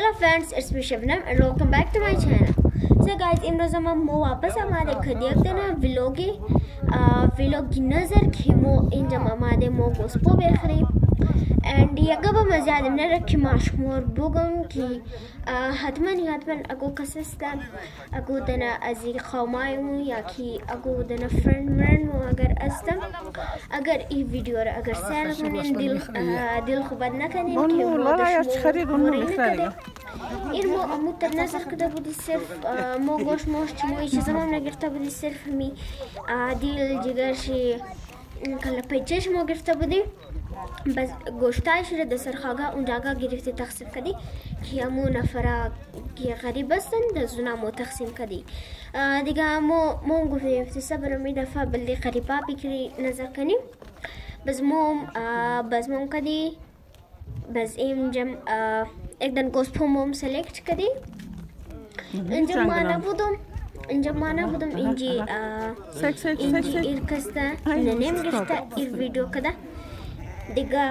Hello friends, it's me Shabnam and welcome back to my channel. So guys, امروز ما واپس آماده کردیم ویلوگ نظر که ما اینجا آماده ما گوسپو بخریم and یکا با مزیاد نره که مشمور بگم که حتما اگو کسستم اگو دنا ازی خوامایمو یا که اگو دنا فرند مرنمو اگر استم اگر این ویدیو را اگر سیر کنین دل خوبت نکنین که مورش این مو تنسخ کده بودی صرف مو گوش موش چی موی چیزا هم نگرفته بودی صرف می دیل جگرشی کلا پیچش مو گرفته بودی بس گوشتایش را دستر خواگا اونجاگا گرفتی تقسیم کدی که همو نفرا که غریب هستن دزونا مو تقسیم کدی دیگه مو گفتی افتسابر می دفعه بلدی قریبا بکری نظر کنیم بس مو کدی بس این جم एक दिन गोस्पो मोम सेलेक्ट करी इंजम माना बुदम इंजी इरकस्ता नेम गिफ्ता इर वीडियो कदा दिगा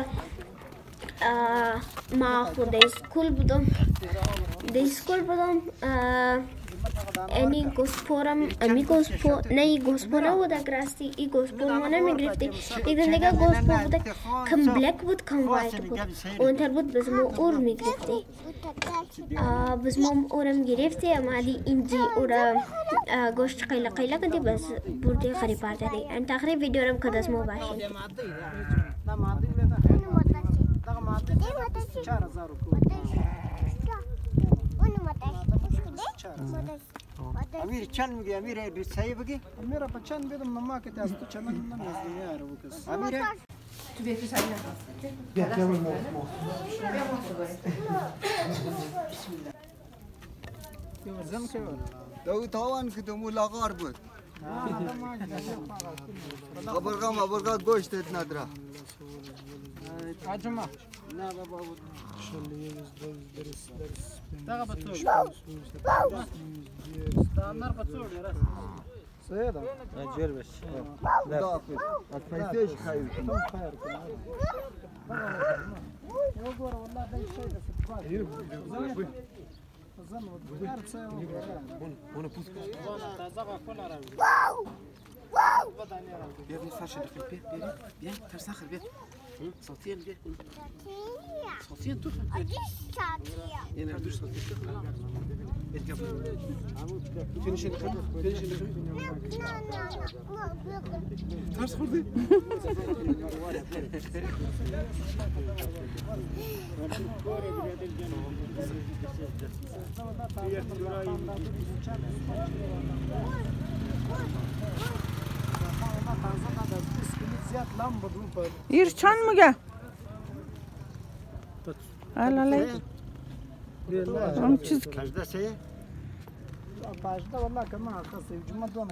मा खुद स्कूल बुदम any gosporam ami gospo nahi gospona woda grasti I gospo mona me grifte idan lega gospo woda kam black wood kam white wood und her wood bezmo ur me grifte bezmo uram grifte amali inji ura gost qayla kadi bas burde kharibar dadi and takhri video ram kadas mo bashin امیر چند میگی امیر بی صحیح بگی امیر با چند بدم ماما که دست تو چند من نزدیم یارو بکس امیر تو بیت صحیح بیا تعمل مو زم که دو توان که تو ملاقات بود خبرگام گوشت نداره عجمه نه بابا درس دغه بتوړ ستامر بتوړ راس صحیح ده اجر بس لا اكفيتش خايف خير يا غور والله ده شيء ده في زن وقار تساوي وانا بوس تازه كل عربي بيبي فرش دخل بيه ترسخر بيه صوتيا بيه صوتيا تفهم يعني عندوش صوتيا فينيش الخدمة ترس خردي İr çan mı gel? Al. Am çizik. Kajda şey? Kajda vallahi kama arkası cuma doğma.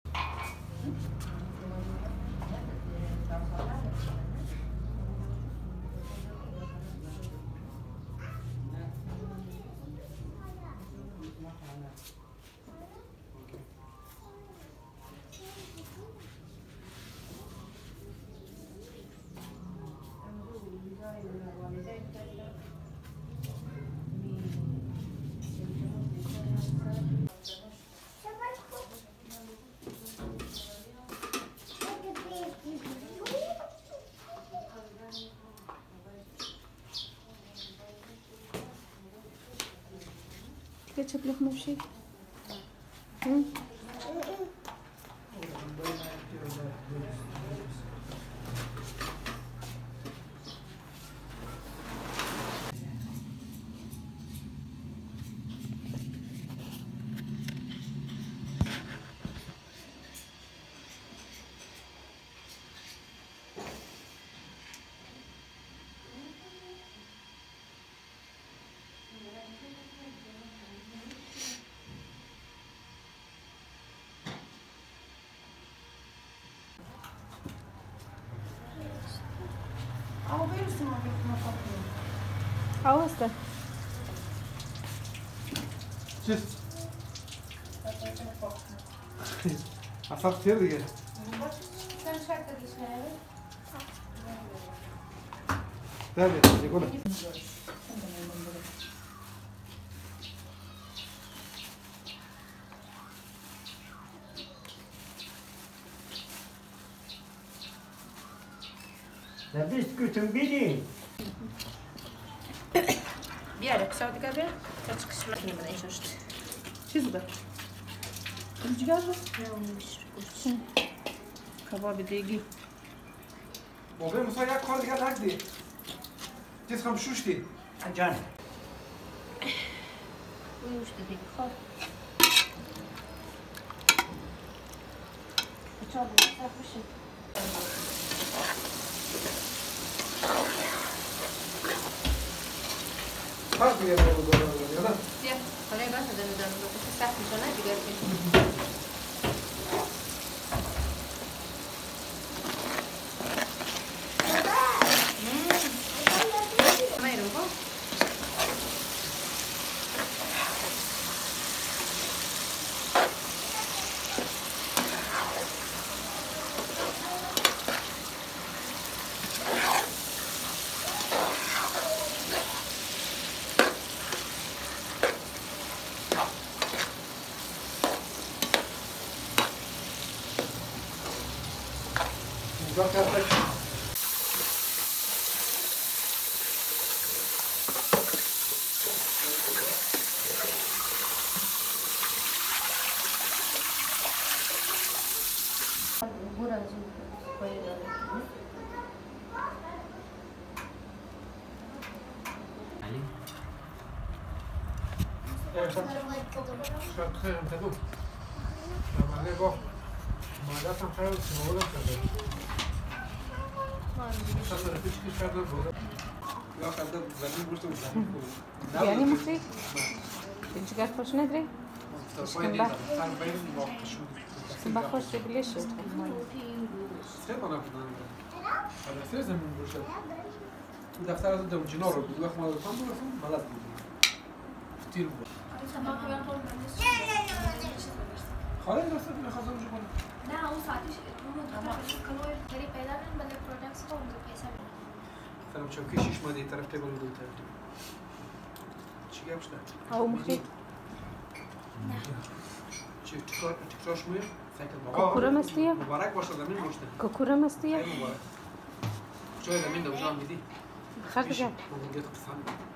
Ketchup لحمة بشيء Augusta. Just. Afak kere diye. Sen şarkı düşünelim. Tabii, Nicola. لبیست کتون بیدی بیار کسا دیگر بیار تا çıkış makinemi de çalıştı. Çiz be. Rüzgar mı? نه اون میشه Kababı دیگی. بابا موسا یک کار دیگه نکدی چیز هم شوشتی جان uyumuştu دیگه خب بچه‌ها بسیار بشه فرق دیگه بابا یادم Diğer. Parayı ben de denedim. Dokuz sert bir tane diğer bir. Hayır o. نگاه کرده Burası koyuyorlar. شاید خیرم تدو نمانه با مادت هم خیلی سنوالم کرده شاید رفیش کش کرده بوده یا کرده زمین بوشته و زمین بود Yani mutlu. Rüzgar hoş nedir? اشکمبه سر بین واقع شد Sabah hoş bileşir. سه کنم بودن حالا سه زمین بوشته این دفتر از دو جنا رو بود وقت ما دفتر بودم بلد بودیم فتیر بود خاله درسته میخواستم جو کنم نه اون ساعتش کلوی گری پیدا کردن بده پروداکتس رو اونجا پیسه سلام چوکی شیش مادی طرف تیبل بود ترد چی گپشته Au mutlu. چی تکراش میه سایکل Kokura mı istiyor? مبارک باشه زمین بوشته Kokura mı istiyor? خیلی مبارک جای زمین دو جان میدی Hadi gel. بگو گیت قسم